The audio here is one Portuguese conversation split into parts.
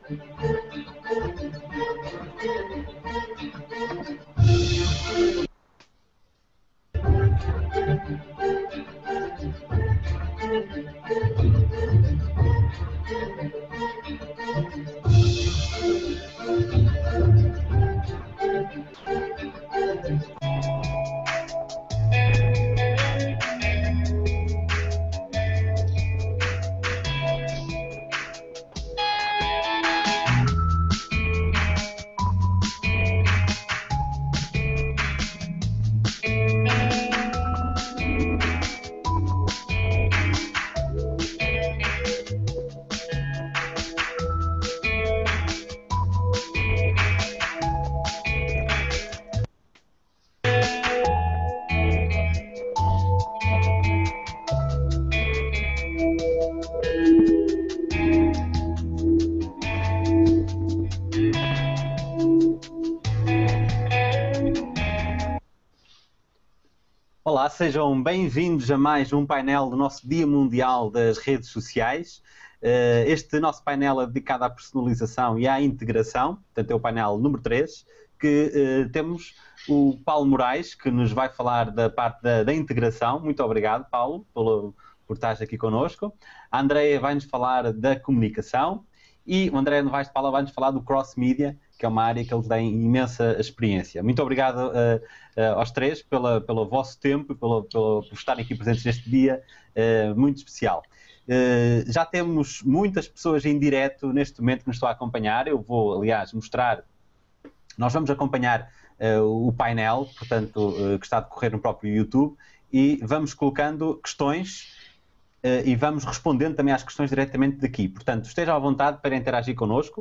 Olá, sejam bem-vindos a mais um painel do nosso Dia Mundial das Redes Sociais. Este nosso painel é dedicado à personalização e à integração, portanto é o painel número 3, que temos o Paulo Moraes, que nos vai falar da parte da integração. Muito obrigado, Paulo, por estar aqui connosco. A Andreia vai-nos falar da comunicação e o André Novaes de Paula vai-nos falar do cross-media, que é uma área que eles têm imensa experiência. Muito obrigado aos três pelo vosso tempo e por estarem aqui presentes neste dia muito especial. Já temos muitas pessoas em direto neste momento que nos estão a acompanhar. Eu vou, aliás, mostrar. Nós vamos acompanhar o painel, portanto, que está a decorrer no próprio YouTube, e vamos colocando questões e vamos respondendo também às questões diretamente daqui. Portanto, esteja à vontade para interagir connosco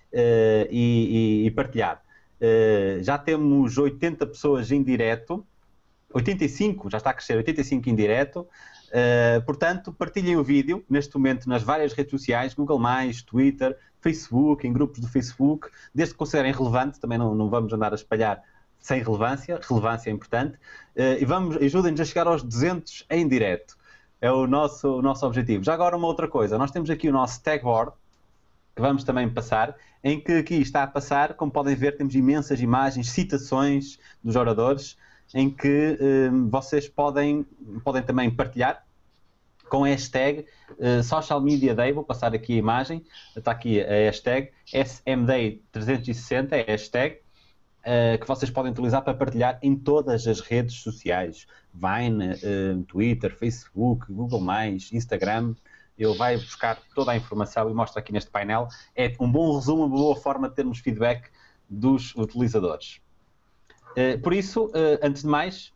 e partilhar. Já temos 80 pessoas em direto, 85, já está a crescer, 85 em direto. Portanto, partilhem o vídeo neste momento nas várias redes sociais, Google+, Twitter, Facebook, em grupos do Facebook, desde que considerem relevante, também não vamos andar a espalhar sem relevância, relevância é importante, e ajudem-nos a chegar aos 200 em direto. É o nosso objetivo. Já agora uma outra coisa, nós temos aqui o nosso tag board, que vamos também passar, em que aqui está a passar, como podem ver, temos imensas imagens, citações dos oradores, em que vocês podem também partilhar com a hashtag Social Media Day. Vou passar aqui a imagem, está aqui a hashtag SMDay360, é a hashtag que vocês podem utilizar para partilhar em todas as redes sociais, Vine, Twitter, Facebook, Google+, Instagram. Ele vai buscar toda a informação e mostra aqui neste painel. É um bom resumo, uma boa forma de termos feedback dos utilizadores. Por isso, antes de mais,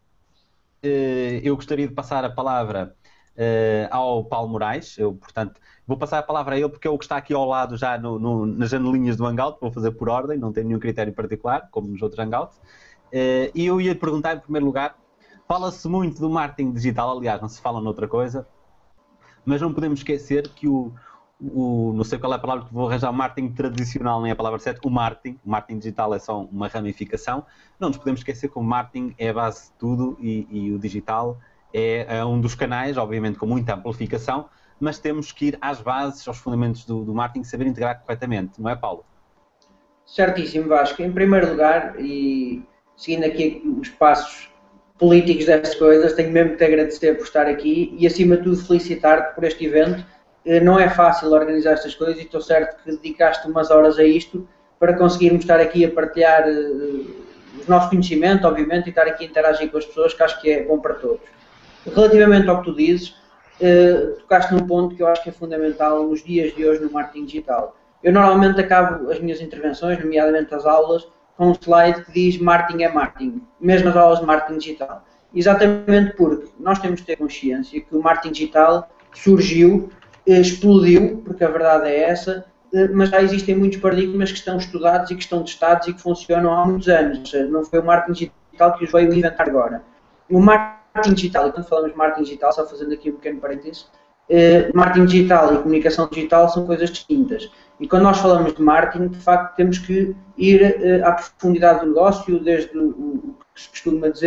eu gostaria de passar a palavra ao Paulo Moraes. Portanto, vou passar a palavra a ele porque é o que está aqui ao lado já nas janelinhas do Hangout. Vou fazer por ordem, não tenho nenhum critério particular, como nos outros Hangouts. E eu ia lhe perguntar, em primeiro lugar, fala-se muito do marketing digital, aliás, não se fala noutra coisa, mas não podemos esquecer que não sei qual é a palavra que vou arranjar, o marketing tradicional nem é a palavra certa, o marketing digital é só uma ramificação. Não nos podemos esquecer que o marketing é a base de tudo e o digital é um dos canais, obviamente com muita amplificação, mas temos que ir às bases, aos fundamentos do marketing, saber integrar corretamente, não é, Paulo? Certíssimo, Vasco. Em primeiro lugar, e seguindo aqui os passos políticos destas coisas, tenho mesmo que te agradecer por estar aqui e, acima de tudo, felicitar-te por este evento. Não é fácil organizar estas coisas e estou certo que dedicaste umas horas a isto para conseguirmos estar aqui a partilhar o nosso conhecimento, obviamente, e estar aqui a interagir com as pessoas, que acho que é bom para todos. Relativamente ao que tu dizes, tocaste num ponto que eu acho que é fundamental nos dias de hoje no marketing digital. Eu normalmente acabo as minhas intervenções, nomeadamente as aulas, com um slide que diz marketing é marketing, mesmo as aulas de marketing digital. Exatamente porque nós temos de ter consciência que o marketing digital surgiu, explodiu, porque a verdade é essa, mas já existem muitos paradigmas que estão estudados e que estão testados e que funcionam há muitos anos. Ou seja, não foi o marketing digital que os veio inventar agora. O marketing digital, e quando falamos de marketing digital, só fazendo aqui um pequeno parênteses, marketing digital e comunicação digital são coisas distintas. E quando nós falamos de marketing, de facto, temos que ir à profundidade do negócio, desde o que se costuma dizer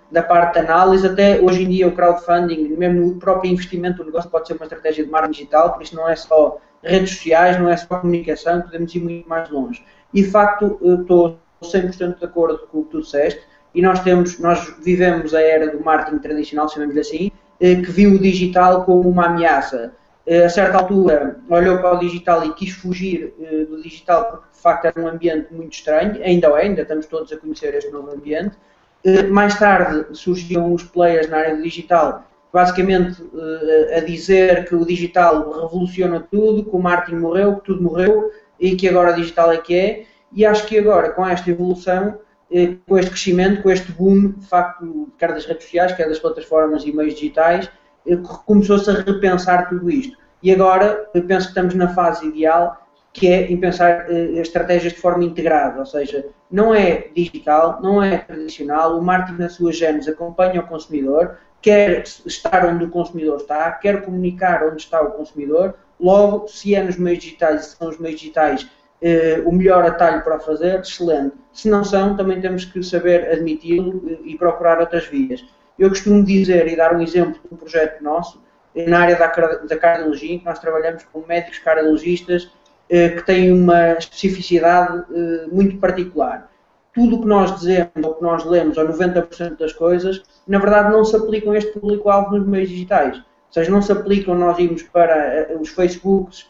da parte de análise, até hoje em dia o crowdfunding, mesmo o próprio investimento do negócio pode ser uma estratégia de marketing digital, por isso não é só redes sociais, não é só comunicação, podemos ir muito mais longe. E de facto estou 100% de acordo com o que tu disseste, e nós vivemos a era do marketing tradicional, chamemos-lhe assim, que viu o digital como uma ameaça. A certa altura olhou para o digital e quis fugir do digital porque de facto era um ambiente muito estranho, ainda estamos todos a conhecer este novo ambiente. Mais tarde surgiram os players na área do digital, basicamente a dizer que o digital revoluciona tudo, que o marketing morreu, que tudo morreu e que agora o digital é que é. E acho que agora, com esta evolução, com este crescimento, com este boom, de facto, quer das redes sociais, quer das plataformas e meios digitais, começou-se a repensar tudo isto. E agora, eu penso que estamos na fase ideal, que é em pensar estratégias de forma integrada, ou seja, não é digital, não é tradicional, o marketing na sua gênese acompanha o consumidor, quer estar onde o consumidor está, quer comunicar onde está o consumidor, logo, se é nos meios digitais, se são os meios digitais o melhor atalho para o fazer, excelente. Se não são, também temos que saber admiti-lo e procurar outras vias. Eu costumo dizer e dar um exemplo de um projeto nosso, na área da cardiologia, em que nós trabalhamos com médicos cardiologistas que têm uma especificidade muito particular. Tudo o que nós dizemos, ou que nós lemos, ou 90% das coisas, na verdade não se aplicam a este público-alvo nos meios digitais. Ou seja, não se aplicam nós irmos para os Facebooks,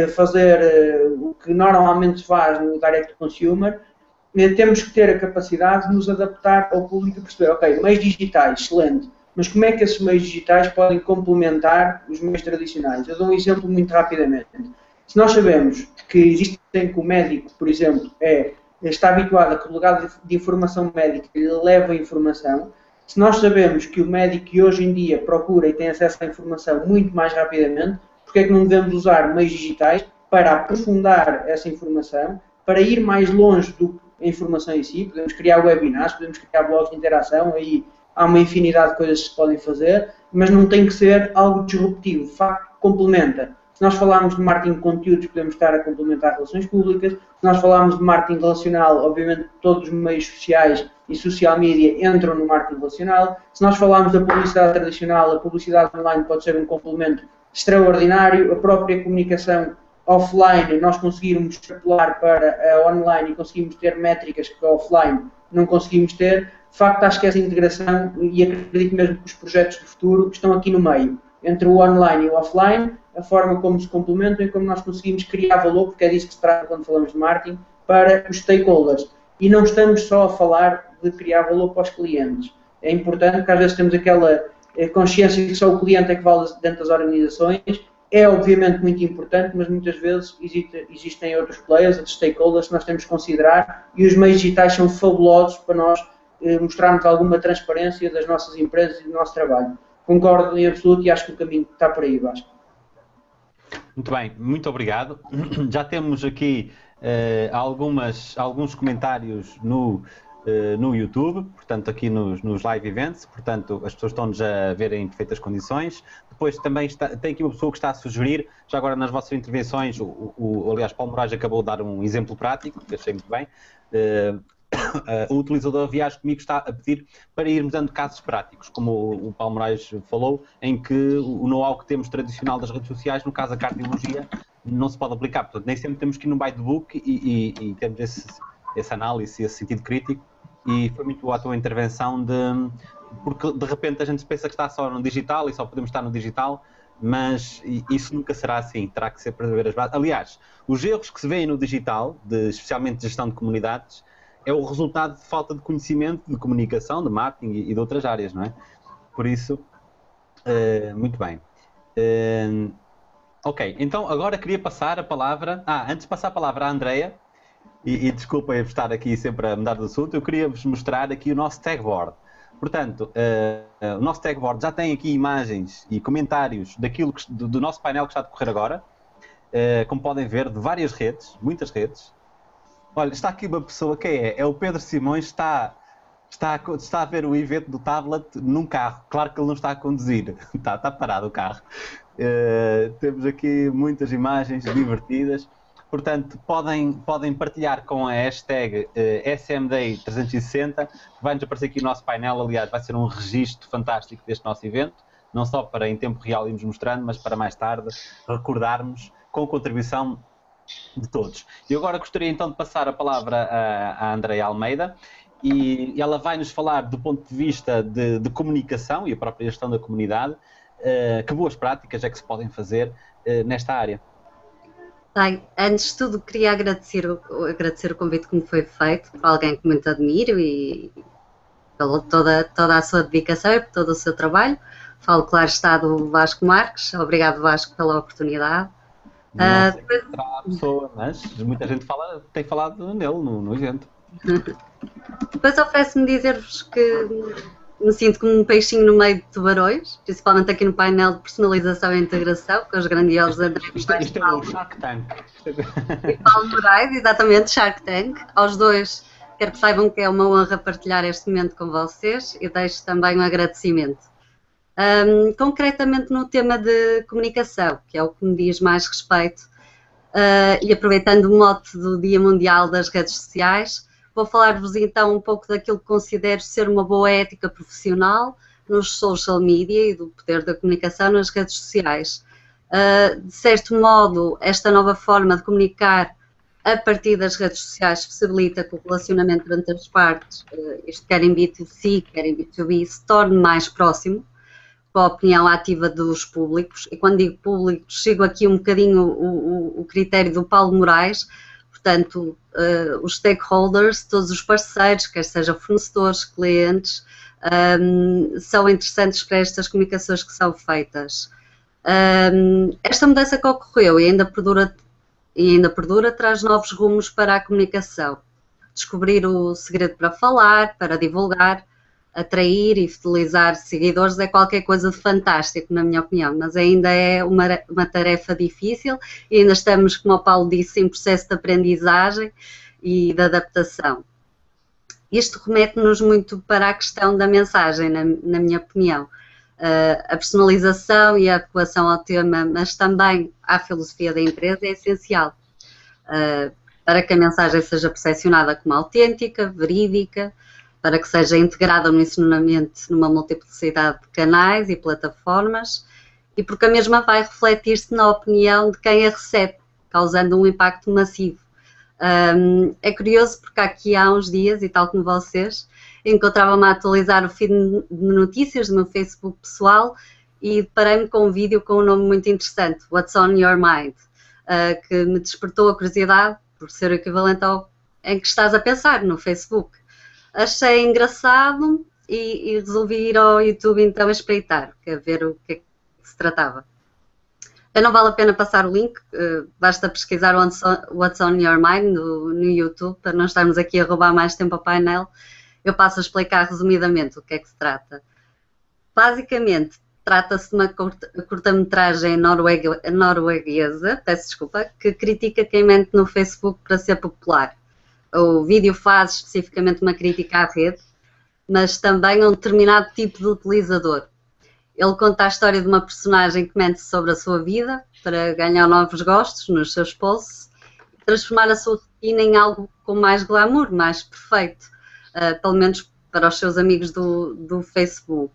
fazer o que normalmente se faz no Direct to Consumer. Temos que ter a capacidade de nos adaptar ao público e perceber, ok, meios digitais, excelente, mas como é que esses meios digitais podem complementar os meios tradicionais? Eu dou um exemplo muito rapidamente. Se nós sabemos que existem que o médico, por exemplo, está habituado a que o legado de informação médica lhe leva a informação, se nós sabemos que o médico que hoje em dia procura e tem acesso à informação muito mais rapidamente, porque é que não devemos usar meios digitais para aprofundar essa informação, para ir mais longe do que a informação em si? Podemos criar webinars, podemos criar blogs de interação, aí há uma infinidade de coisas que se podem fazer, mas não tem que ser algo disruptivo, de facto, complementa. Se nós falarmos de marketing de conteúdos, podemos estar a complementar relações públicas. Se nós falarmos de marketing relacional, obviamente todos os meios sociais e social media entram no marketing relacional. Se nós falarmos da publicidade tradicional, a publicidade online pode ser um complemento extraordinário. A própria comunicação offline, nós conseguirmos extrapolar para a online e conseguimos ter métricas que offline não conseguimos ter. De facto, acho que essa integração, e acredito mesmo que os projetos do futuro estão aqui no meio, entre o online e o offline, a forma como se complementam e como nós conseguims criar valor, porque é disso que se trata quando falamos de marketing, para os stakeholders. E não estamos só a falar de criar valor para os clientes. É importante, porque às vezes temos aquela consciência que só o cliente é que vale dentro das organizações. É obviamente muito importante, mas muitas vezes existem outros players, outros stakeholders que nós temos que considerar, e os meios digitais são fabulosos para nós mostrarmos alguma transparência das nossas empresas e do nosso trabalho. Concordo em absoluto e acho que o caminho está por aí, Vasco. Muito bem, muito obrigado. Já temos aqui alguns comentários no YouTube, portanto aqui nos live events, portanto as pessoas estão-nos a ver em perfeitas condições. Depois também tem aqui uma pessoa que está a sugerir, já agora nas vossas intervenções, aliás, Paulo Moraes acabou de dar um exemplo prático, que achei muito bem. O utilizador Viagens Comigo está a pedir para irmos dando casos práticos, como o Paulo Moraes falou, em que o know-how que temos tradicional das redes sociais, no caso a cardiologia, não se pode aplicar. Portanto, nem sempre temos que ir no by the book e temos essa análise, esse sentido crítico. E foi muito boa a tua intervenção, porque de repente a gente pensa que está só no digital e só podemos estar no digital, mas isso nunca será assim, terá que ser para ver as bases. Aliás, os erros que se veem no digital, especialmente de gestão de comunidades, é o resultado de falta de conhecimento, de comunicação, de marketing e de outras áreas, não é? Por isso, muito bem. Ok, então agora queria passar a palavra... antes de passar a palavra à Andreia, e desculpem por estar aqui sempre a mudar de assunto, eu queria-vos mostrar aqui o nosso tag board. Portanto, o nosso tag board já tem aqui imagens e comentários do nosso painel que está a decorrer agora, como podem ver, de várias redes, muitas redes. Olha, está aqui uma pessoa, quem é? É o Pedro Simões, está a ver o evento do tablet num carro. Claro que ele não está a conduzir, está parado o carro. Temos aqui muitas imagens divertidas. Portanto, podem partilhar com a hashtag SMDay360, vai-nos aparecer aqui o nosso painel. Aliás, vai ser um registro fantástico deste nosso evento, não só para em tempo real irmos mostrando, mas para mais tarde recordarmos com a contribuição de todos. E agora gostaria então de passar a palavra à Andreia Almeida, e ela vai nos falar do ponto de vista de comunicação e a própria gestão da comunidade, que boas práticas é que se podem fazer nesta área. Bem, antes de tudo queria agradecer o convite que me foi feito por alguém que muito admiro e pela toda a sua dedicação e por todo o seu trabalho. Falo, claro está, do Vasco Marques. Obrigado, Vasco, pela oportunidade. Não sei quem será a pessoa, mas muita gente tem falado nele no evento. Depois oferece-me dizer-vos que me sinto como um peixinho no meio de tubarões, principalmente aqui no painel de personalização e integração, com os grandiosos André Isto é o Shark Tank. E Paulo Moraes, exatamente, Shark Tank. Aos dois, quero que saibam que é uma honra partilhar este momento com vocês e deixo também um agradecimento. Concretamente no tema de comunicação, que é o que me diz mais respeito, e aproveitando o mote do Dia Mundial das Redes Sociais, vou falar-vos então um pouco daquilo que considero ser uma boa ética profissional nos social media e do poder da comunicação nas redes sociais. De certo modo, esta nova forma de comunicar a partir das redes sociais possibilita que o relacionamento entre as partes, isto quer em B2C, quer em B2B, se torne mais próximo, com a opinião ativa dos públicos. E quando digo públicos, sigo aqui um bocadinho o critério do Paulo Moraes. Portanto, os stakeholders, todos os parceiros, quer sejam fornecedores, clientes, são interessantes para estas comunicações que são feitas. Esta mudança que ocorreu e ainda perdura traz novos rumos para a comunicação. Descobrir o segredo para falar, para divulgar, atrair e fidelizar seguidores é qualquer coisa de fantástico, na minha opinião, mas ainda é uma tarefa difícil e ainda estamos, como o Paulo disse, em processo de aprendizagem e de adaptação. Isto remete-nos muito para a questão da mensagem, na minha opinião. A personalização e a adequação ao tema, mas também à filosofia da empresa é essencial para que a mensagem seja percepcionada como autêntica, verídica, para que seja integrada no ensinamento numa multiplicidade de canais e plataformas e porque a mesma vai refletir-se na opinião de quem a recebe, causando um impacto massivo. É curioso porque aqui há uns dias, e tal como vocês, encontrava-me a atualizar o feed de notícias do meu Facebook pessoal e deparei-me com um vídeo com um nome muito interessante, What's on Your Mind, que me despertou a curiosidade por ser o equivalente ao em que estás a pensar no Facebook. Achei engraçado e resolvi ir ao YouTube então a espreitar, a ver o que é que se tratava. Não vale a pena passar o link, basta pesquisar What's on Your Mind no YouTube, para não estarmos aqui a roubar mais tempo ao painel. Eu passo a explicar resumidamente o que é que se trata. Basicamente, trata-se de uma curta-metragem norueguesa, peço desculpa, que critica quem mente no Facebook para ser popular. O vídeo faz especificamente uma crítica à rede, mas também a um determinado tipo de utilizador. Ele conta a história de uma personagem que mente sobre a sua vida para ganhar novos gostos nos seus posts e transformar a sua rotina em algo com mais glamour, mais perfeito, pelo menos para os seus amigos do Facebook.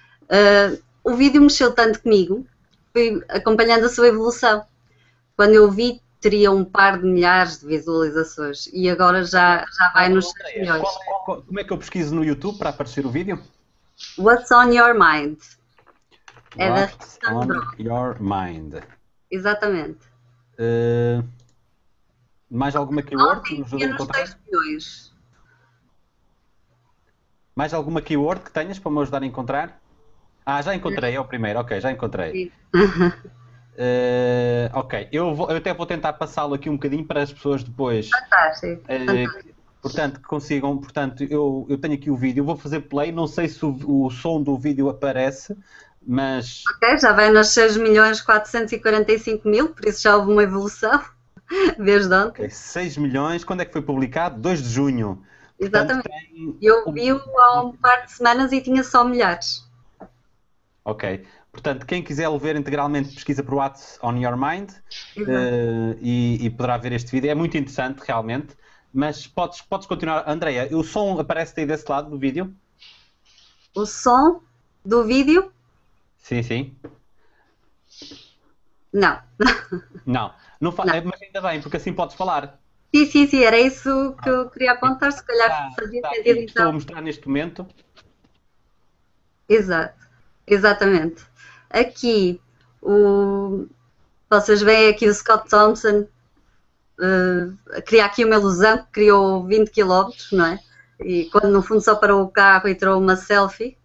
O vídeo mexeu tanto comigo, fui acompanhando a sua evolução. Quando eu vi, teria um par de milhares de visualizações e agora já vai nos 6 milhões. Como é que eu pesquiso no YouTube para aparecer o vídeo? What's on Your Mind? É What's on Your Mind? Exatamente. Mais alguma keyword que nos ajude a encontrar? 6 milhões. Mais alguma keyword que tenhas para me ajudar a encontrar? Já encontrei, é o primeiro, ok, já encontrei. Ok, eu até vou tentar passá-lo aqui um bocadinho para as pessoas depois. Fantástico. Portanto, que consigam. Portanto, eu tenho aqui o vídeo, vou fazer play, não sei se o som do vídeo aparece, mas. Ok, já vai nos 6.445.000, por isso já houve uma evolução desde ontem. Okay, 6 milhões, quando é que foi publicado? 2 de junho. Exatamente. Portanto, eu vi-o há um par de semanas e tinha só milhares. Ok. Portanto, quem quiser o ver integralmente, pesquisa por What's on Your Mind e poderá ver este vídeo. É muito interessante, realmente. Mas podes continuar. Andreia, o som aparece aí desse lado do vídeo? O som do vídeo? Sim, sim. Não. Não. Não. Mas ainda bem, porque assim podes falar. Sim, era isso que eu queria apontar. Se calhar fazia sentido, então. Estou a mostrar neste momento. Exatamente. Aqui, vocês veem aqui o Scott Thompson criar aqui uma ilusão que criou 20 km, não é? E quando no fundo só parou o carro e tirou uma selfie.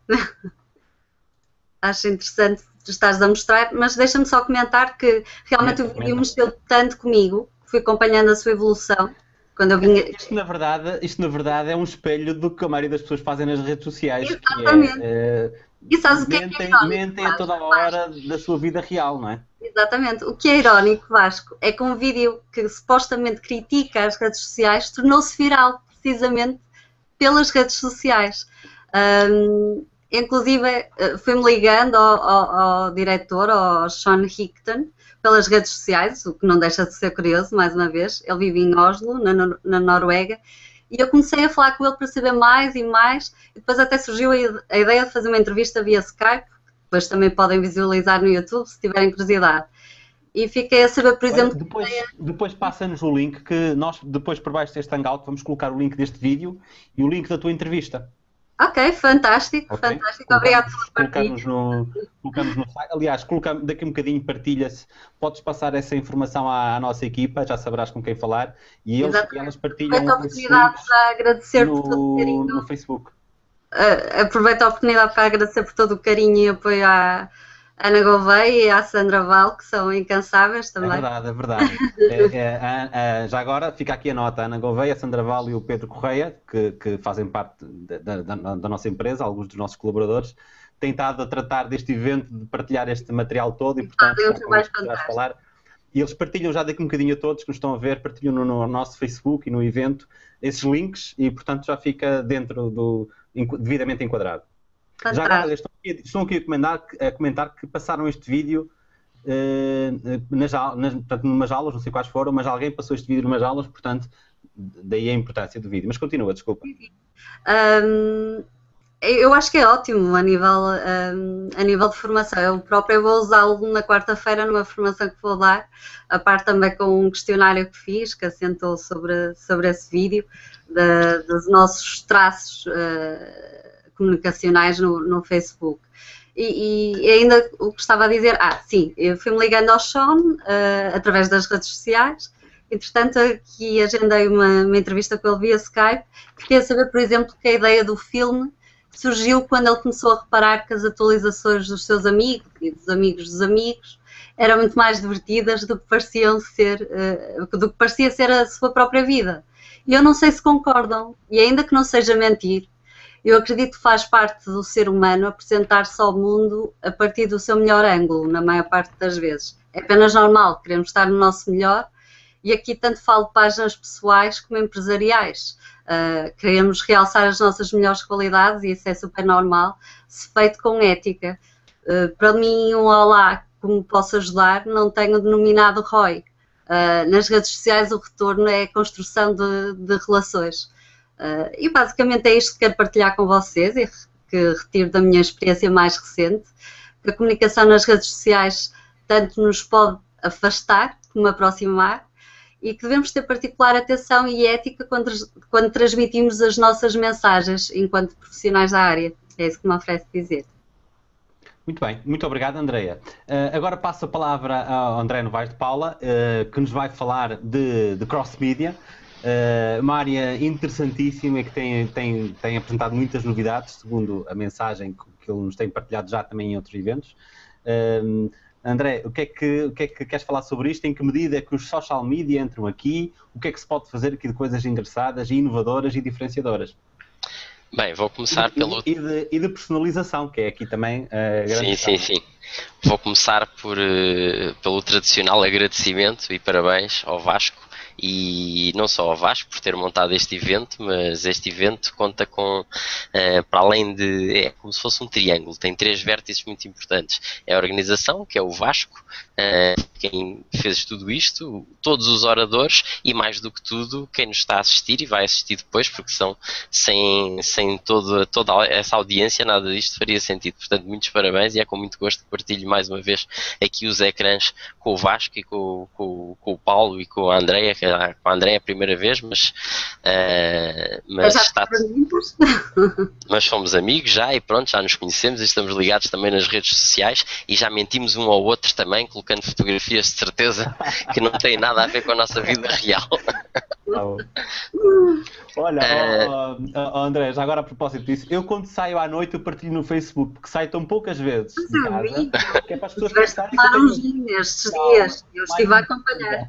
Acho interessante estares a mostrar, mas deixa-me só comentar que realmente o vídeo mexeu tanto comigo, fui acompanhando a sua evolução. Quando eu vinha... Isto na verdade é um espelho do que a maioria das pessoas fazem nas redes sociais. Exatamente. E sabes o que é mentem a toda a hora da sua vida real, não é? Exatamente. O que é irónico, Vasco, é que um vídeo que supostamente critica as redes sociais tornou-se viral, precisamente pelas redes sociais. Inclusive, fui-me ligando ao diretor, ao Sean Hickton, pelas redes sociais, o que não deixa de ser curioso, mais uma vez. Ele vive em Oslo, na Noruega, e eu comecei a falar com ele para saber mais e mais, e depois até surgiu a ideia de fazer uma entrevista via Skype, que depois também podem visualizar no YouTube, se tiverem curiosidade. E fiquei a saber, por exemplo... Depois passa-nos o link, que nós, depois por baixo deste hangout, vamos colocar o link deste vídeo e o link da tua entrevista. Ok, fantástico. Obrigado pela partilha. Colocamos no site. Aliás, daqui a um bocadinho partilha-se. Podes passar essa informação à nossa equipa, já saberás com quem falar. E elas partilham os links no Facebook. Aproveito a oportunidade para agradecer por todo o carinho e apoio à Ana Gouveia e à Sandra Val, que são incansáveis também. É verdade. Já agora fica aqui a nota, a Ana Gouveia, a Sandra Val e o Pedro Correia, que fazem parte da nossa empresa, alguns dos nossos colaboradores, têm estado a tratar deste evento, de partilhar este material todo e, portanto, falar. E eles partilham já daqui um bocadinho a todos que nos estão a ver, partilham no nosso Facebook e no evento esses links e, portanto, já fica dentro devidamente enquadrado. Já agora, estão aqui a comentar que passaram este vídeo portanto, numas aulas, não sei quais foram, mas alguém passou este vídeo numas aulas, portanto, daí a importância do vídeo. Mas continua, desculpa. Eu acho que é ótimo a nível de formação. Eu próprio vou usá-lo na quarta-feira numa formação que vou dar, a parte também com um questionário que fiz, que assentou sobre esse vídeo, dos nossos traços comunicacionais no Facebook. E ainda o que estava a dizer, sim, eu fui-me ligando ao Sean através das redes sociais. Entretanto, aqui agendei uma entrevista com ele via Skype. Queria saber, por exemplo, que a ideia do filme surgiu quando ele começou a reparar que as atualizações dos seus amigos e dos amigos eram muito mais divertidas do que parecia ser a sua própria vida. E eu não sei se concordam, e ainda que não seja mentir, eu acredito que faz parte do ser humano apresentar-se ao mundo a partir do seu melhor ângulo, na maior parte das vezes. É apenas normal, queremos estar no nosso melhor, e aqui tanto falo de páginas pessoais como empresariais. Queremos realçar as nossas melhores qualidades, e isso é super normal, se feito com ética. Para mim, um olá que me possa ajudar, não tenho denominado ROI. Nas redes sociais o retorno é a construção de relações. E basicamente é isto que quero partilhar com vocês e que retiro da minha experiência mais recente, que a comunicação nas redes sociais tanto nos pode afastar como aproximar e que devemos ter particular atenção e ética quando transmitimos as nossas mensagens enquanto profissionais da área. É isso que me oferece dizer. Muito bem, muito obrigado, Andreia. Agora passo a palavra ao André Novaes de Paula, que nos vai falar de cross-media, uma área interessantíssima e que tem apresentado muitas novidades, segundo a mensagem que ele nos tem partilhado já também em outros eventos. André, o que é que queres falar sobre isto? Em que medida é que os social media entram aqui? O que é que se pode fazer aqui de coisas engraçadas e inovadoras e diferenciadoras? Bem, vou começar pelo... E de personalização, que é aqui também grande. Sim. Vou começar pelo tradicional agradecimento e parabéns ao Vasco e não só ao Vasco por ter montado este evento, mas este evento conta com, para além de, é como se fosse um triângulo, tem 3 vértices muito importantes. É a organização, que é o Vasco, quem fez tudo isto, todos os oradores e mais do que tudo, quem nos está a assistir e vai assistir depois, porque são sem toda essa audiência, nada disto faria sentido. Portanto, muitos parabéns e é com muito gosto que partilho mais uma vez aqui os ecrãs com o Vasco e com o Paulo e com a Andreia, que com a Andreia é a primeira vez, mas mas somos amigos já e pronto, já nos conhecemos e estamos ligados também nas redes sociais e já mentimos um ao outro também, colocando fotografias de certeza que não têm nada a ver com a nossa vida real. Olha, André, já agora a propósito disso, eu quando saio à noite eu partilho no Facebook, porque saio tão poucas vezes de casa, que é para as pessoas pensarem que eu tenho... estes dias, eu estive a acompanhar.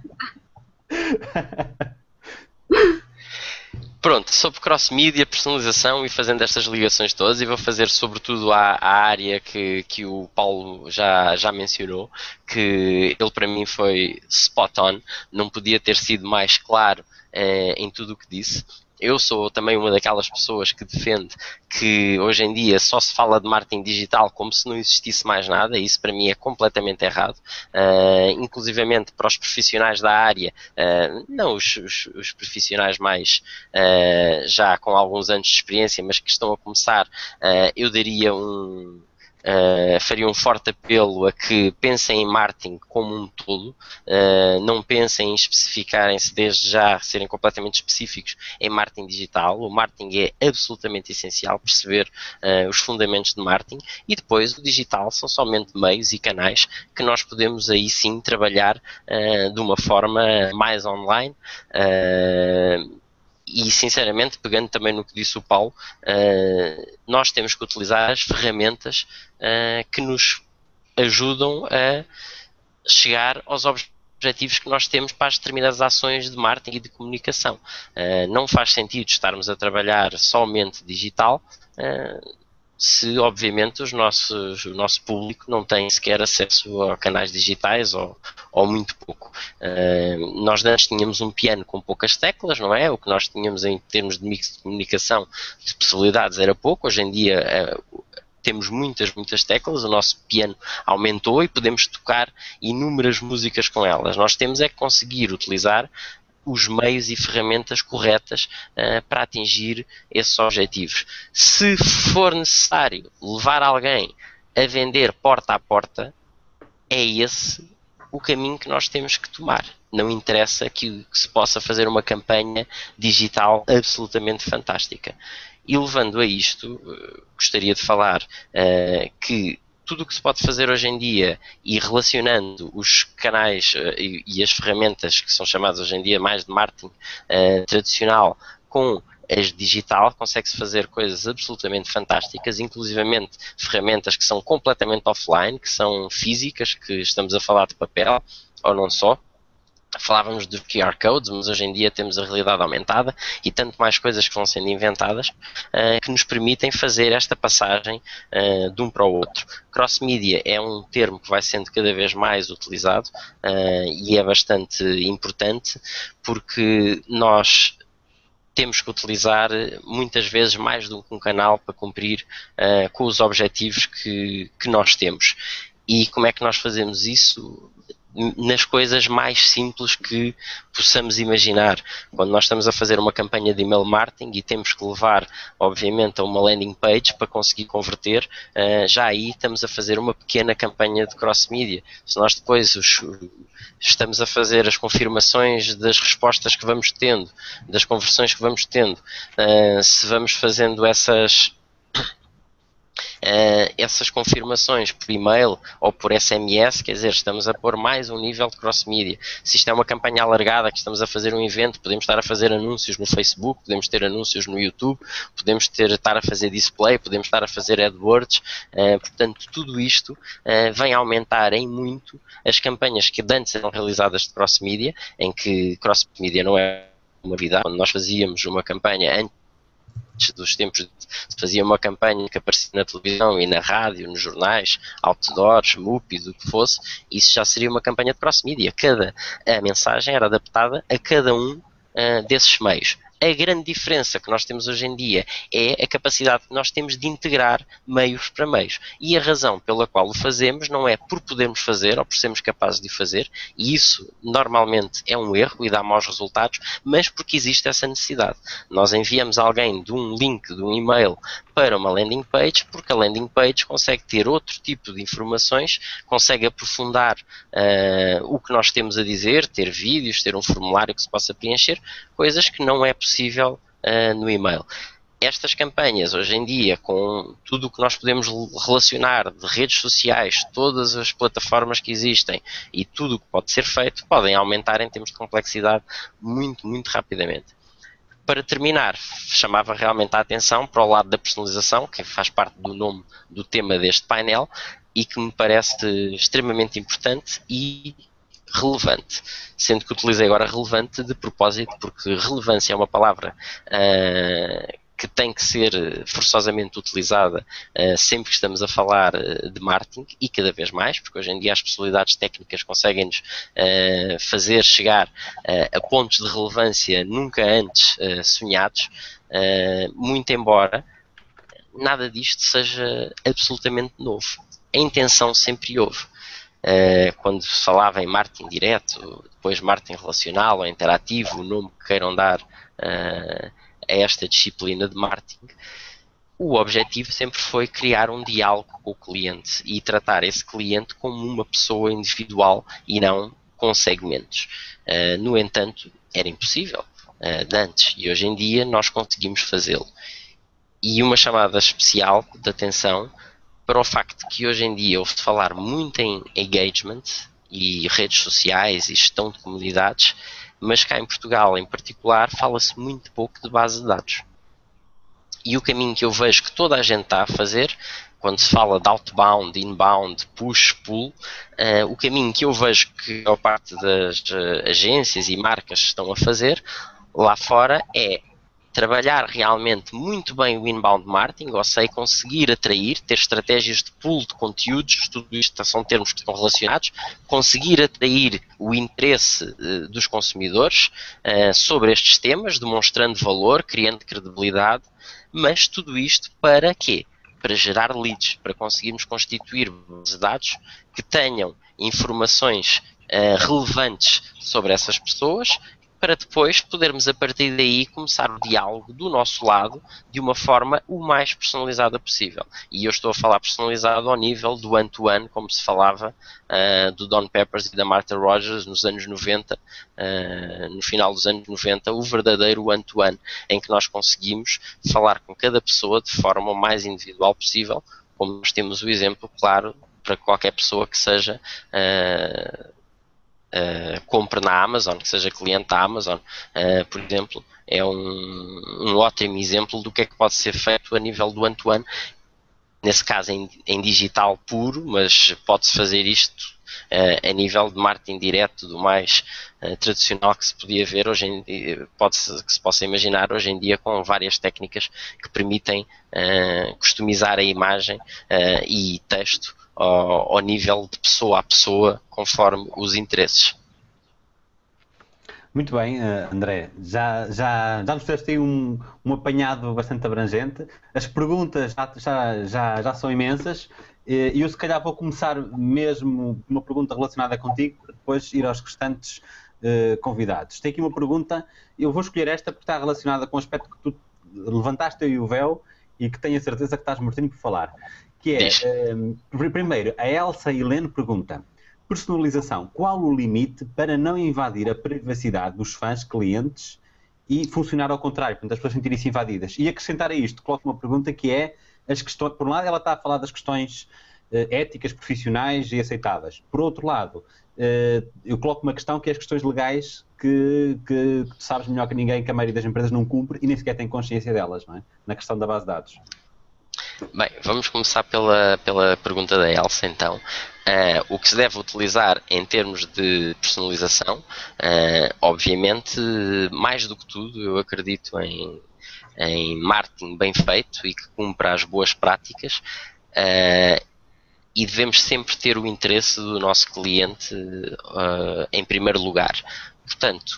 Pronto, sobre cross-media, personalização e fazendo estas ligações todas, e vou fazer sobretudo a área que o Paulo já mencionou, que ele para mim foi spot on, não podia ter sido mais claro em tudo o que disse. Eu sou também uma daquelas pessoas que defende que hoje em dia só se fala de marketing digital como se não existisse mais nada, e isso para mim é completamente errado, inclusivamente para os profissionais da área, não os profissionais mais já com alguns anos de experiência, mas que estão a começar, eu daria faria um forte apelo a que pensem em marketing como um todo, não pensem em especificarem-se desde já, serem completamente específicos em marketing digital. O marketing é absolutamente essencial, perceber os fundamentos de marketing, e depois o digital são somente meios e canais que nós podemos aí sim trabalhar de uma forma mais online. E sinceramente, pegando também no que disse o Paulo, nós temos que utilizar as ferramentas que nos ajudam a chegar aos objetivos que nós temos para as determinadas ações de marketing e de comunicação. Não faz sentido estarmos a trabalhar somente digital se obviamente o nosso público não tem sequer acesso a canais digitais ou muito pouco. Nós antes tínhamos um piano com poucas teclas, não é? O que nós tínhamos em termos de mix de comunicação, de possibilidades, era pouco. Hoje em dia temos muitas teclas, o nosso piano aumentou e podemos tocar inúmeras músicas com elas. Nós temos é que conseguir utilizar os meios e ferramentas corretas para atingir esses objetivos. Se for necessário levar alguém a vender porta a porta, é esse o caminho que nós temos que tomar. Não interessa que se possa fazer uma campanha digital absolutamente fantástica. E levando a isto, gostaria de falar que tudo o que se pode fazer hoje em dia e relacionando os canais e as ferramentas que são chamadas hoje em dia mais de marketing tradicional com as digital, consegue-se fazer coisas absolutamente fantásticas, inclusivamente ferramentas que são completamente offline, que são físicas, que estamos a falar de papel, ou não só. Falávamos dos QR Codes, mas hoje em dia temos a realidade aumentada e tanto mais coisas que vão sendo inventadas que nos permitem fazer esta passagem de um para o outro. Cross-media é um termo que vai sendo cada vez mais utilizado e é bastante importante porque nós temos que utilizar muitas vezes mais do que um canal para cumprir com os objetivos que nós temos. E como é que nós fazemos isso? Nas coisas mais simples que possamos imaginar. Quando nós estamos a fazer uma campanha de email marketing e temos que levar, obviamente, a uma landing page para conseguir converter, já aí estamos a fazer uma pequena campanha de cross-media. Se nós depois estamos a fazer as confirmações das respostas que vamos tendo, das conversões que vamos tendo, se vamos fazendo essas confirmações por e-mail ou por SMS, quer dizer, estamos a pôr mais um nível de cross-media. Se isto é uma campanha alargada, que estamos a fazer um evento, podemos estar a fazer anúncios no Facebook, podemos ter anúncios no YouTube, podemos estar a fazer display, podemos estar a fazer AdWords, portanto, tudo isto vem aumentar em muito as campanhas que antes eram realizadas de cross-media, em que cross-media não é uma novidade. Quando nós fazíamos uma campanha antes antes dos tempos de se fazia uma campanha que aparecia na televisão e na rádio, nos jornais, outdoors, MUPIs, o que fosse, isso já seria uma campanha de cross-media. A mensagem era adaptada a cada um desses meios. A grande diferença que nós temos hoje em dia é a capacidade que nós temos de integrar meios para meios. E a razão pela qual o fazemos não é por podermos fazer ou por sermos capazes de fazer, e isso normalmente é um erro e dá maus resultados, mas porque existe essa necessidade. Nós enviamos alguém de um link, de um e-mail, para uma landing page, porque a landing page consegue ter outro tipo de informações, consegue aprofundar o que nós temos a dizer, ter vídeos, ter um formulário que se possa preencher, coisas que não é possível no e-mail. Estas campanhas, hoje em dia, com tudo o que nós podemos relacionar de redes sociais, todas as plataformas que existem e tudo o que pode ser feito, podem aumentar em termos de complexidade muito, muito rapidamente. Para terminar, chamava realmente a atenção para o lado da personalização, que faz parte do nome do tema deste painel e que me parece extremamente importante e relevante, sendo que utilizei agora relevante de propósito, porque relevância é uma palavra que tem que ser forçosamente utilizada sempre que estamos a falar de marketing, e cada vez mais, porque hoje em dia as especialidades técnicas conseguem-nos fazer chegar a pontos de relevância nunca antes sonhados, muito embora nada disto seja absolutamente novo. A intenção sempre houve. Quando se falava em marketing direto, depois marketing relacional ou interativo, o nome que queiram dar a esta disciplina de marketing, o objetivo sempre foi criar um diálogo com o cliente e tratar esse cliente como uma pessoa individual e não com segmentos. No entanto, era impossível de antes, e hoje em dia nós conseguimos fazê-lo. E uma chamada especial de atenção para o facto que hoje em dia ouve-se falar muito em engagement e redes sociais e gestão de comunidades, mas cá em Portugal, em particular, fala-se muito pouco de base de dados. E o caminho que eu vejo que toda a gente está a fazer, quando se fala de outbound, inbound, push, pull, o caminho que eu vejo que a parte das agências e marcas estão a fazer lá fora é trabalhar realmente muito bem o inbound marketing, ou seja, conseguir atrair, ter estratégias de pull de conteúdos, tudo isto são termos que estão relacionados, conseguir atrair o interesse dos consumidores sobre estes temas, demonstrando valor, criando credibilidade, mas tudo isto para quê? Para gerar leads, para conseguirmos constituir bases de dados que tenham informações relevantes sobre essas pessoas, para depois podermos a partir daí começar o diálogo do nosso lado de uma forma o mais personalizada possível. E eu estou a falar personalizado ao nível do one-to-one, como se falava do Don Peppers e da Martha Rogers nos anos 90, no final dos anos 90, o verdadeiro one-to-one, em que nós conseguimos falar com cada pessoa de forma o mais individual possível, como nós temos o exemplo, claro, para qualquer pessoa que seja compre na Amazon, que seja cliente da Amazon, por exemplo, é um ótimo exemplo do que é que pode ser feito a nível do one-to-one, nesse caso em digital puro, mas pode-se fazer isto a nível de marketing direto, do mais tradicional que se podia ver hoje em dia, que se possa imaginar hoje em dia, com várias técnicas que permitem customizar a imagem e texto ao nível de pessoa a pessoa, conforme os interesses. Muito bem, André, já nos fizeste aí um apanhado bastante abrangente. As perguntas já são imensas e eu se calhar vou começar mesmo uma pergunta relacionada contigo, para depois ir aos restantes convidados. Tem aqui uma pergunta, eu vou escolher esta porque está relacionada com o aspecto que tu levantaste aí o véu e que tenho a certeza que estás mortinho por falar. Que é, primeiro, a Elsa Helene pergunta: personalização, qual o limite para não invadir a privacidade dos fãs, clientes e funcionar ao contrário, portanto as pessoas sentirem-se invadidas? E acrescentar a isto, coloco uma pergunta que é, as questões, por um lado ela está a falar das questões éticas, profissionais e aceitáveis. Por outro lado, eu coloco uma questão que é as questões legais que tu sabes melhor que ninguém que a maioria das empresas não cumpre e nem sequer tem consciência delas, não é? Na questão da base de dados. Bem, vamos começar pela pergunta da Elsa, então. O que se deve utilizar em termos de personalização, obviamente, mais do que tudo, eu acredito em marketing bem feito e que cumpra as boas práticas, e devemos sempre ter o interesse do nosso cliente em primeiro lugar. Portanto,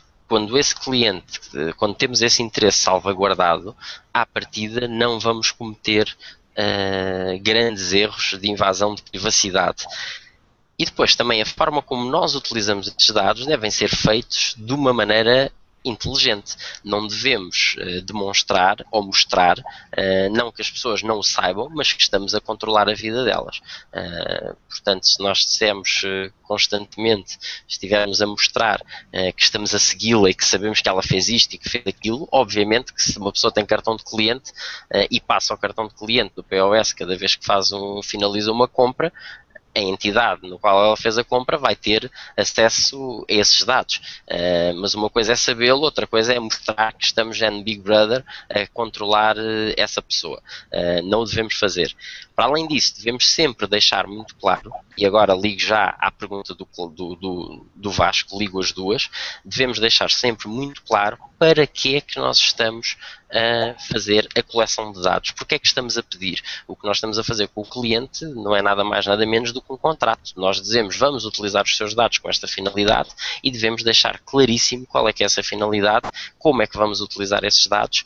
quando temos esse interesse salvaguardado, à partida não vamos cometer grandes erros de invasão de privacidade. E depois também a forma como nós utilizamos estes dados devem ser feitos de uma maneira inteligente. Não devemos demonstrar ou mostrar, não que as pessoas não o saibam, mas que estamos a controlar a vida delas. Portanto, se nós dissermos constantemente, estivermos a mostrar que estamos a segui-la e que sabemos que ela fez isto e que fez aquilo, obviamente que se uma pessoa tem cartão de cliente e passa o cartão de cliente do POS cada vez que finaliza uma compra, a entidade no qual ela fez a compra vai ter acesso a esses dados. Mas uma coisa é sabê-lo, outra coisa é mostrar que estamos no Big Brother a controlar essa pessoa. Não o devemos fazer. Para além disso, devemos sempre deixar muito claro, e agora ligo já à pergunta do Vasco, ligo as duas, devemos deixar sempre muito claro para que é que nós estamos a fazer a coleção de dados. Porque é que estamos a pedir? O que nós estamos a fazer com o cliente não é nada mais, nada menos do que um contrato. Nós dizemos, vamos utilizar os seus dados com esta finalidade e devemos deixar claríssimo qual é que é essa finalidade, como é que vamos utilizar esses dados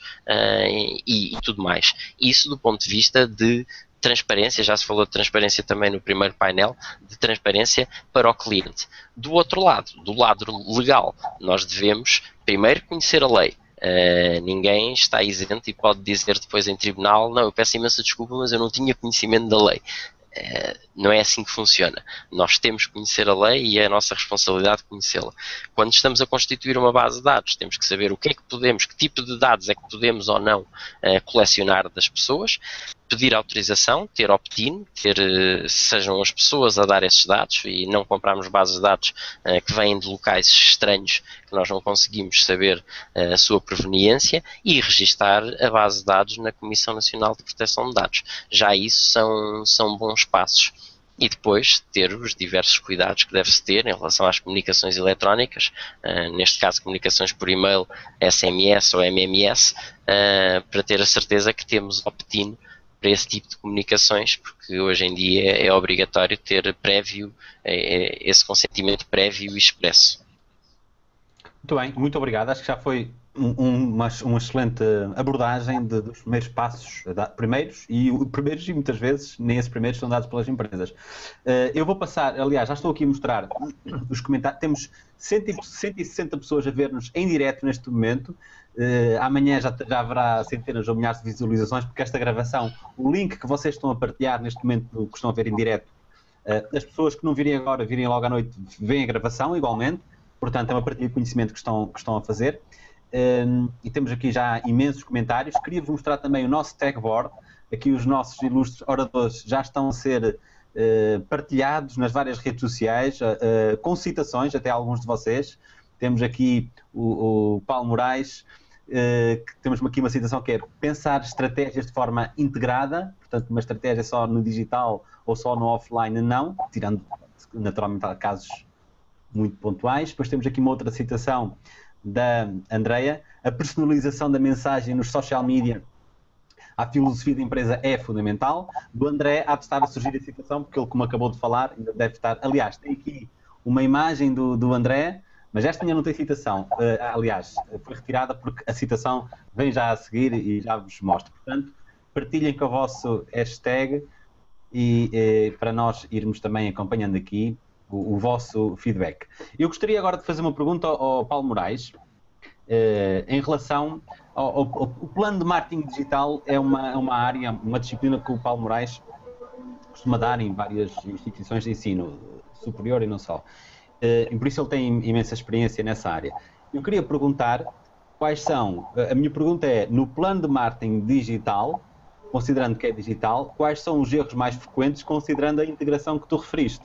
e tudo mais. Isso do ponto de vista de transparência, já se falou de transparência também no primeiro painel, de transparência para o cliente. Do outro lado, do lado legal, nós devemos primeiro conhecer a lei. Ninguém está isento e pode dizer depois em tribunal, não, eu peço imensa desculpa, mas eu não tinha conhecimento da lei. Não é assim que funciona. Nós temos que conhecer a lei e é a nossa responsabilidade conhecê-la. Quando estamos a constituir uma base de dados, temos que saber o que é que podemos, que tipo de dados é que podemos ou não colecionar das pessoas, pedir autorização, ter opt-in, sejam as pessoas a dar esses dados e não comprarmos bases de dados que vêm de locais estranhos que nós não conseguimos saber a sua proveniência, e registar a base de dados na Comissão Nacional de Proteção de Dados. Já isso são bons passos. E depois ter os diversos cuidados que deve-se ter em relação às comunicações eletrónicas, neste caso comunicações por e-mail, SMS ou MMS, para ter a certeza que temos opt-in para esse tipo de comunicações, porque hoje em dia é obrigatório ter esse consentimento prévio e expresso. Muito bem, muito obrigado. Acho que já foi uma excelente abordagem dos primeiros passos, primeiros e muitas vezes nem esses primeiros são dados pelas empresas. Eu vou passar, aliás, já estou aqui a mostrar os comentários. Temos 160 pessoas a ver-nos em direto neste momento. Amanhã já haverá centenas ou milhares de visualizações, porque esta gravação, o link que vocês estão a partilhar neste momento, que estão a ver em direto, as pessoas que não virem agora, virem logo à noite, veem a gravação igualmente. Portanto, é uma partilha de conhecimento que estão a fazer. E temos aqui já imensos comentários. Queria-vos mostrar também o nosso tag board. Aqui os nossos ilustres oradores já estão a ser partilhados nas várias redes sociais, com citações, até alguns de vocês. Temos aqui o Paulo Moraes, que temos aqui uma citação que é pensar estratégias de forma integrada, portanto uma estratégia só no digital ou só no offline não, tirando naturalmente casos muito pontuais. Depois temos aqui uma outra citação da Andreia: a personalização da mensagem nos social media, a filosofia da empresa é fundamental. Do André há de estar a surgir a citação, porque ele, como acabou de falar, ainda deve estar. Aliás, tem aqui uma imagem do André, mas esta ainda não tem citação. Aliás, foi retirada porque a citação vem já a seguir e já vos mostro. Portanto, partilhem com o vosso hashtag e para nós irmos também acompanhando aqui o vosso feedback. Eu gostaria agora de fazer uma pergunta ao Paulo Moraes, em relação ao plano de marketing digital. É uma área, uma disciplina que o Paulo Moraes costuma dar em várias instituições de ensino superior e não só. E por isso ele tem imensa experiência nessa área. Eu queria perguntar quais são, a minha pergunta é, no plano de marketing digital, considerando que é digital, quais são os erros mais frequentes, considerando a integração que tu referiste?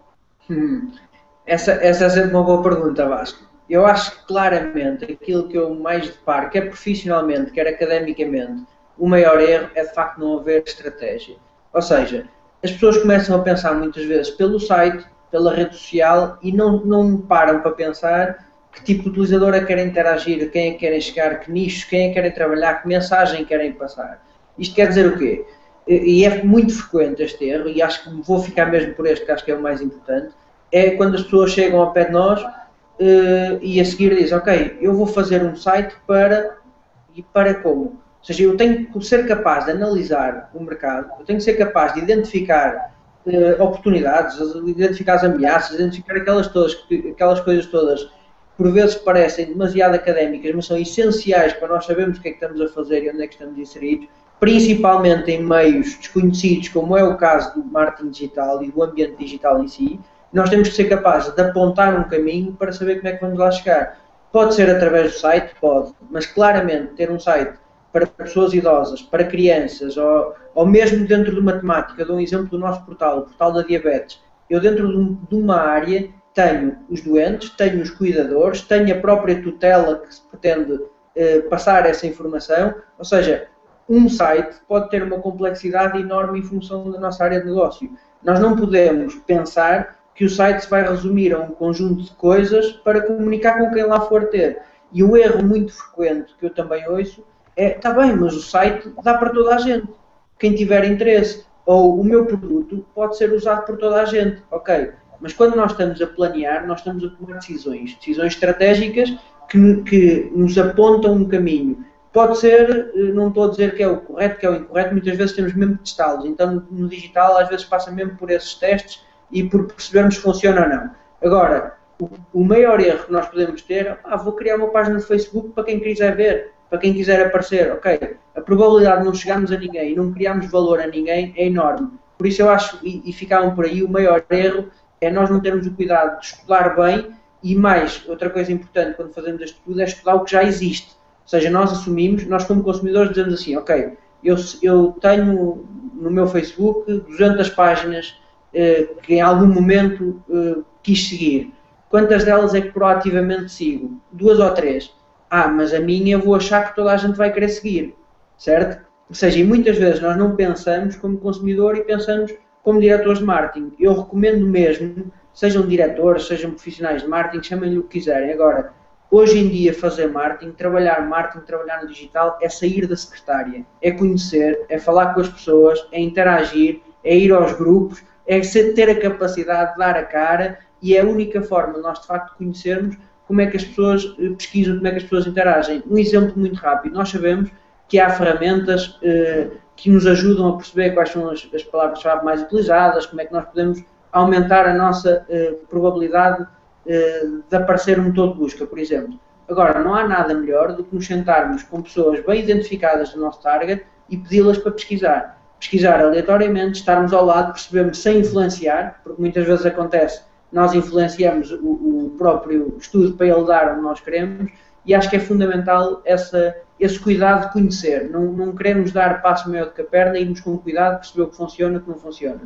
Essa é sempre uma boa pergunta, Vasco. Eu acho que claramente aquilo que eu mais deparo, quer profissionalmente, quer academicamente, o maior erro é de facto não haver estratégia. Ou seja, as pessoas começam a pensar muitas vezes pelo site, pela rede social, e não param para pensar que tipo de utilizador é que querem interagir, quem é que querem chegar, que nichos, quem é que querem trabalhar, que mensagem querem passar. Isto quer dizer o quê? E é muito frequente este erro, e acho que vou ficar mesmo por este, que acho que é o mais importante, é quando as pessoas chegam ao pé de nós e a seguir dizem, ok, eu vou fazer um site para... E para como? Ou seja, eu tenho que ser capaz de analisar o mercado, eu tenho que ser capaz de identificar oportunidades, identificar as ameaças, identificar aquelas coisas todas que por vezes parecem demasiado académicas, mas são essenciais para nós sabermos o que é que estamos a fazer e onde é que estamos inseridos, principalmente em meios desconhecidos, como é o caso do marketing digital e do ambiente digital em si. Nós temos que ser capazes de apontar um caminho para saber como é que vamos lá chegar. Pode ser através do site? Pode, mas claramente ter um site para pessoas idosas, para crianças, ou mesmo dentro de uma temática, dou um exemplo do nosso portal, o portal da diabetes. Eu dentro de uma área tenho os doentes, tenho os cuidadores, tenho a própria tutela que se pretende passar essa informação, ou seja, um site pode ter uma complexidade enorme em função da nossa área de negócio. Nós não podemos pensar que o site se vai resumir a um conjunto de coisas para comunicar com quem lá for ter. E o erro muito frequente que eu também ouço é, está bem, mas o site dá para toda a gente, quem tiver interesse. Ou o meu produto pode ser usado por toda a gente, ok. Mas quando nós estamos a planear, nós estamos a tomar decisões estratégicas que nos apontam um caminho. Pode ser, não estou a dizer que é o correto, que é o incorreto, muitas vezes temos mesmo que testá-los. Então no digital às vezes passa mesmo por esses testes e por percebermos se funciona ou não. Agora, o maior erro que nós podemos ter é, vou criar uma página no Facebook para quem quiser ver, para quem quiser aparecer. Ok, a probabilidade de não chegarmos a ninguém e não criarmos valor a ninguém é enorme. Por isso eu acho, e ficavam por aí, o maior erro é nós não termos o cuidado de estudar bem e mais, outra coisa importante quando fazemos este estudo é estudar o que já existe. Ou seja, nós assumimos, nós como consumidores dizemos assim, ok, eu tenho no meu Facebook 200 páginas que em algum momento quis seguir. Quantas delas é que proativamente sigo? 2 ou 3. Mas a minha eu vou achar que toda a gente vai querer seguir, certo? Ou seja, e muitas vezes nós não pensamos como consumidor e pensamos como diretores de marketing. Eu recomendo mesmo, sejam diretores, sejam profissionais de marketing, chamem-lhe o que quiserem. Agora, hoje em dia fazer marketing, trabalhar no digital, é sair da secretária, é conhecer, é falar com as pessoas, é interagir, é ir aos grupos, é ter a capacidade de dar a cara e é a única forma de nós de facto conhecermos como é que as pessoas pesquisam, como é que as pessoas interagem. Um exemplo muito rápido, nós sabemos que há ferramentas que nos ajudam a perceber quais são as palavras-chave mais utilizadas, como é que nós podemos aumentar a nossa probabilidade de aparecer um motor de busca, por exemplo. Agora, não há nada melhor do que nos sentarmos com pessoas bem identificadas do nosso target e pedi-las para pesquisar. Pesquisar aleatoriamente, estarmos ao lado, percebermos sem influenciar, porque muitas vezes acontece, nós influenciamos o próprio estudo para ele dar onde nós queremos, e acho que é fundamental esse cuidado de conhecer. Não queremos dar passo maior do que a perna e irmos com cuidado, perceber o que funciona e o que não funciona.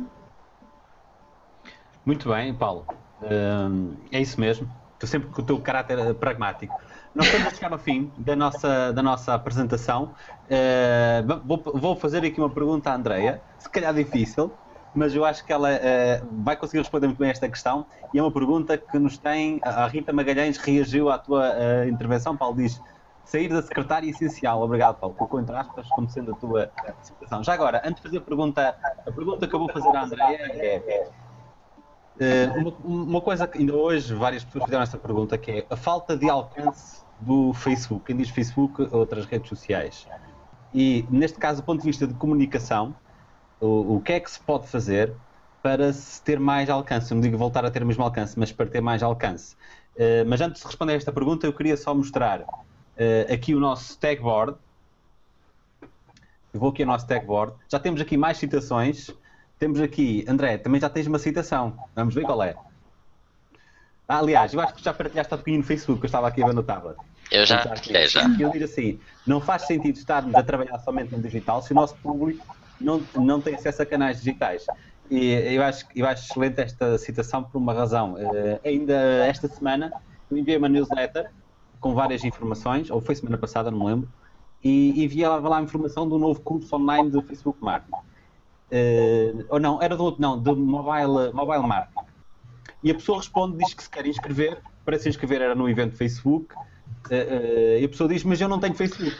Muito bem, Paulo. É isso mesmo. Estou sempre com o teu caráter pragmático. Nós estamos a chegar ao fim da nossa apresentação. Vou fazer aqui uma pergunta à Andreia, se calhar difícil, mas eu acho que ela vai conseguir responder muito bem a esta questão. E é uma pergunta que nos tem... A Rita Magalhães reagiu à tua intervenção. Paulo diz: sair da secretária é essencial. Obrigado, Paulo. Colocou entre aspas como sendo a tua situação. Já agora, antes de fazer a pergunta que eu vou fazer à Andreia é... uma coisa que ainda hoje várias pessoas fizeram essa pergunta, que é a falta de alcance do Facebook. Quem diz Facebook, outras redes sociais. E neste caso, do ponto de vista de comunicação, o que é que se pode fazer para se ter mais alcance? Eu não digo voltar a ter o mesmo alcance, mas para ter mais alcance. Mas antes de responder a esta pergunta, eu queria só mostrar aqui o nosso tagboard. Eu vou aqui ao nosso tagboard. Já temos aqui mais citações. Temos aqui, André, também já tens uma citação. Vamos ver qual é. Aliás, eu acho que já partilhaste há pouquinho no Facebook, que eu estava aqui a ver no tablet. Eu já partilhei, já. Eu digo assim, não faz sentido estarmos a trabalhar somente no digital se o nosso público não tem acesso a canais digitais. E eu acho excelente esta citação por uma razão. Ainda esta semana eu enviei uma newsletter com várias informações, ou foi semana passada, não me lembro, e enviei lá a informação do novo curso online do Facebook Marketing. Ou não, era do outro, não, do mobile marketing. E a pessoa responde, diz que se quer inscrever para se inscrever era no evento Facebook, e a pessoa diz, mas eu não tenho Facebook.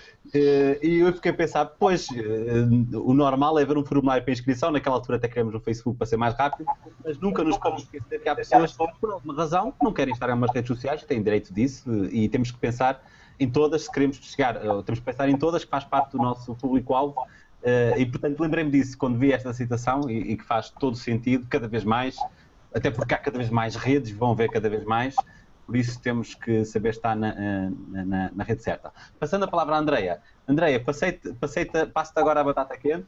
E eu fiquei a pensar, pois, o normal é haver um formulário para inscrição, naquela altura até queremos um Facebook para ser mais rápido, mas nunca nos podemos esquecer que há pessoas que, por alguma razão, não querem estar em umas redes sociais, têm direito disso, e temos que pensar em todas, se queremos chegar, temos que pensar em todas, que faz parte do nosso público-alvo, e portanto lembrei-me disso quando vi esta citação, e que faz todo sentido, cada vez mais, até porque há cada vez mais redes, vão ver cada vez mais. Por isso temos que saber estar na rede certa. Passando a palavra à Andreia. Andreia, passo-te agora a batata quente.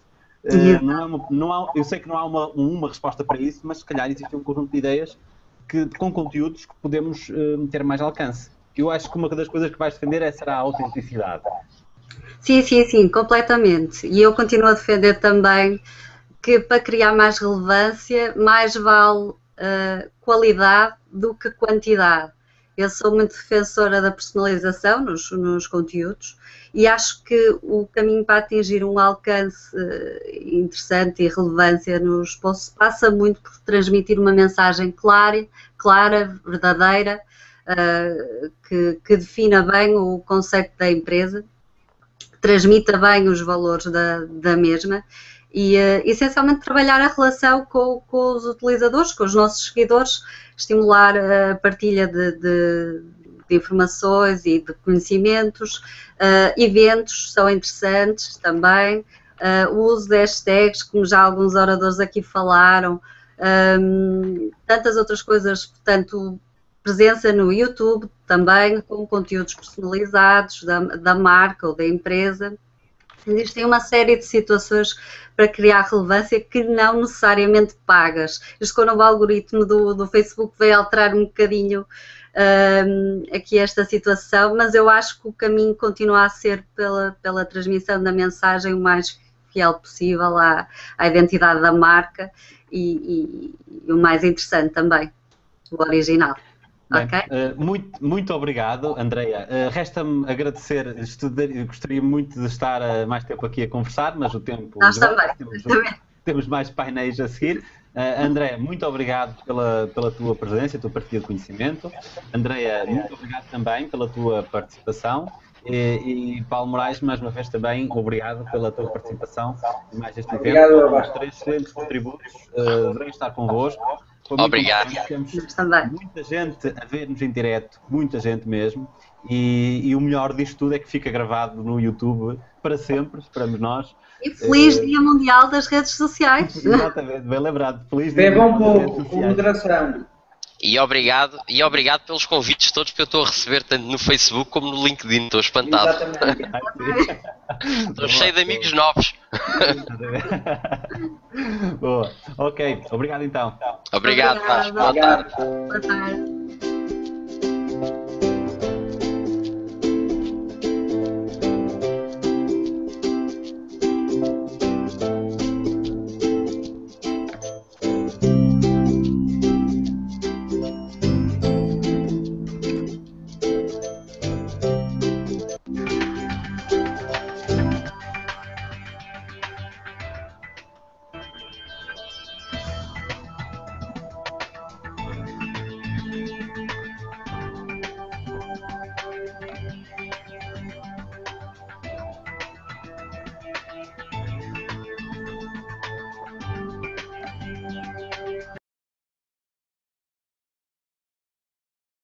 Eu sei que não há uma resposta para isso, mas se calhar existe um conjunto de ideias com conteúdos que podemos ter mais alcance. Eu acho que uma das coisas que vais defender será a autenticidade. Sim, completamente. E eu continuo a defender também que para criar mais relevância, mais vale qualidade do que quantidade. Eu sou muito defensora da personalização nos conteúdos e acho que o caminho para atingir um alcance interessante e relevância nos posts passa muito por transmitir uma mensagem clara, verdadeira, que defina bem o conceito da empresa, que transmita bem os valores da mesma e, essencialmente, trabalhar a relação com os utilizadores, com os nossos seguidores, estimular a partilha de informações e de conhecimentos, eventos são interessantes também, o uso de hashtags, como já alguns oradores aqui falaram, tantas outras coisas, portanto, presença no YouTube também, com conteúdos personalizados da marca ou da empresa. Existem uma série de situações para criar relevância que não necessariamente pagas. Isto quando o algoritmo do Facebook veio alterar um bocadinho aqui esta situação, mas eu acho que o caminho continua a ser pela transmissão da mensagem o mais fiel possível à identidade da marca e o mais interessante também, o original. Bem, okay? Muito obrigado, Andreia. Resta-me agradecer, gostaria muito de estar mais tempo aqui a conversar, mas o tempo... Nós também. Temos mais painéis a seguir. Andreia, muito obrigado pela tua presença, a tua partilha de conhecimento. Andreia, muito obrigado também pela tua participação. E Paulo Moraes, mais uma vez também, obrigado pela tua participação em mais este evento. Obrigado, os 3 excelentes contributos, adorei estar convosco. Obrigado. Temos muita gente a ver-nos em direto, muita gente mesmo, e o melhor disto tudo é que fica gravado no YouTube para sempre, esperamos nós. E feliz Dia Mundial das Redes Sociais. Exatamente, bem lembrado. Feliz Dia Mundial das Redes Sociais. Com moderação. E obrigado pelos convites todos que eu estou a receber, tanto no Facebook como no LinkedIn. Estou espantado. Exatamente. Estou cheio de amigos novos. Boa. Ok, obrigado então. Obrigado, Vasco. Boa tarde. Boa tarde.